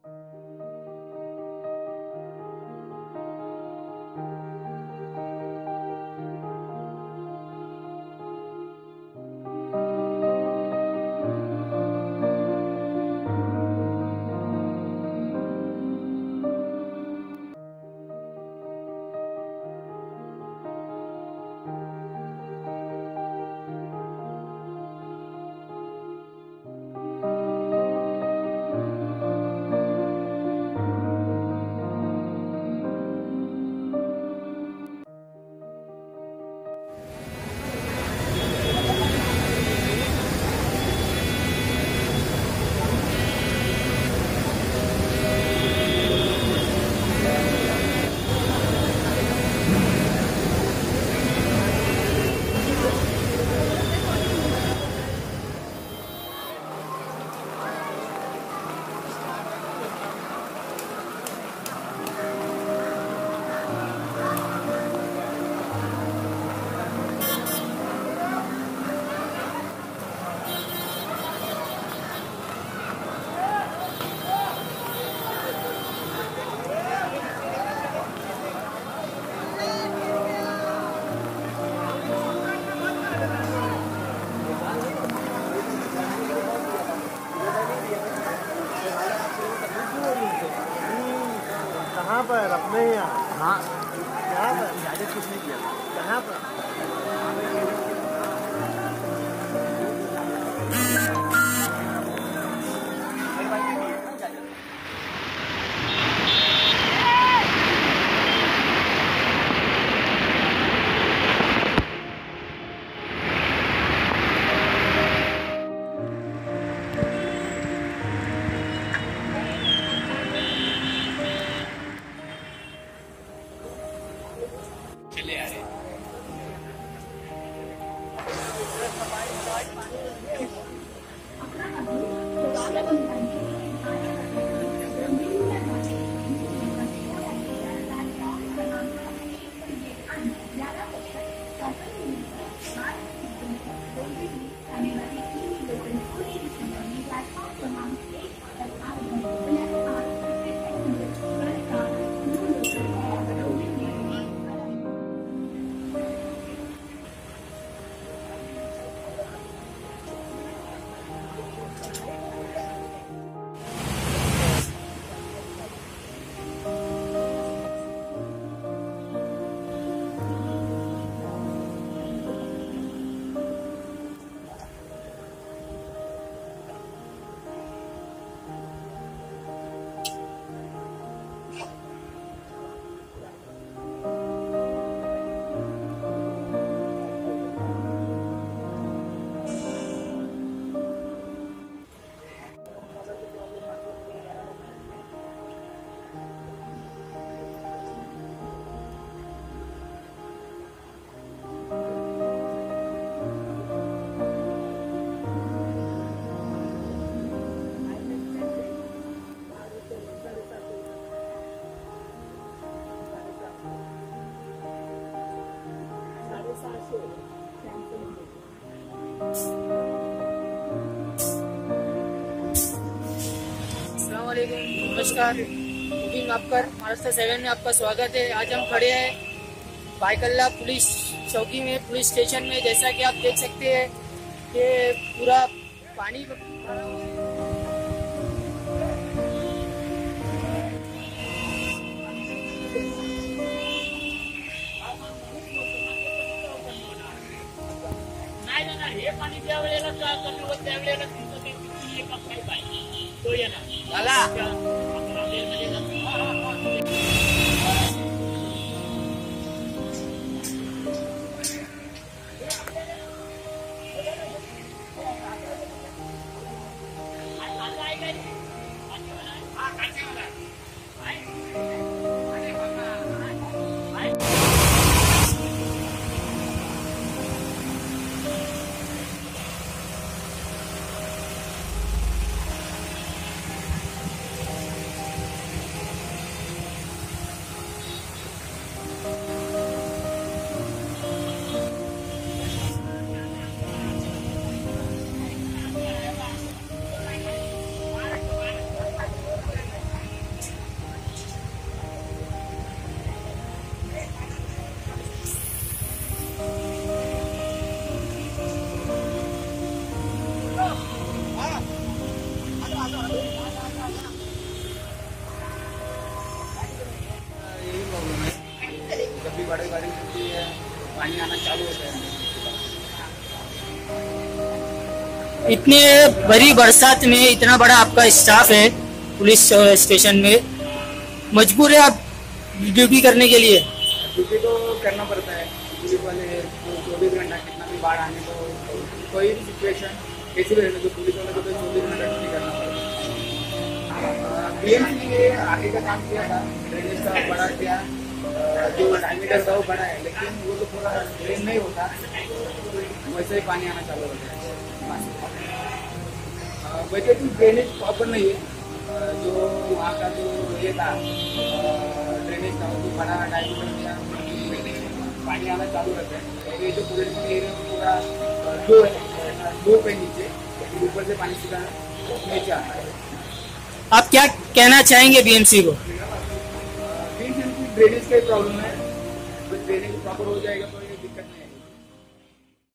कहाँ पर अपने यहाँ? हाँ, यहाँ पर इजाजत किसने दिया? कहाँ पर? चले आ रहे नमस्कार, बुकिंग आपकर महाराष्ट्र 7 में आपका स्वागत है। आज हम खड़े हैं भाईकल्ला पुलिस चौकी में, पुलिस स्टेशन में। जैसा कि आप देख सकते हैं कि पूरा पानी भरा हुआ है। हे पाणी ज्या वेळेला त्यावेळेला तुमचं ते किती एका पाईप आहे तो येणार पानी आना चालू होता है। इतने बड़ी बरसात में इतना बड़ा आपका स्टाफ है पुलिस स्टेशन में, मजबूर है आप ड्यूटी करने के लिए? ड्यूटी तो करना पड़ता है, पुलिस वाले तो 24 घंटा कितना भी बाढ़ आने को कोई भी सिचुएशन कैसी भी रहने तो पुलिस वाले को तो 24 घंटा ड्यूटी करना पड़ता है। बीएमसी ने आगे का काम किया था, ड्रेनेज का बड़ा किया, जो डायमीटर था वो बड़ा है, लेकिन वो तो पूरा ड्रेन नहीं होता, वैसे ही पानी आना चालू होता है। वैसे तो ड्रेनेज प्रॉपर नहीं है, जो वहाँ का जो ये था ड्रेनेज का वो बड़ा डायमीटर दिया, पानी आना चालू रहता है। ये जो पूरे एरिया में पूरा दो पे नीचे, ऊपर से पानी सीधा नीचे आता है। आप क्या कहना चाहेंगे बीएमसी को? बीएमसी ड्रेनेज का प्रॉब्लम है, ड्रेनेज प्रॉपर हो जाएगा तो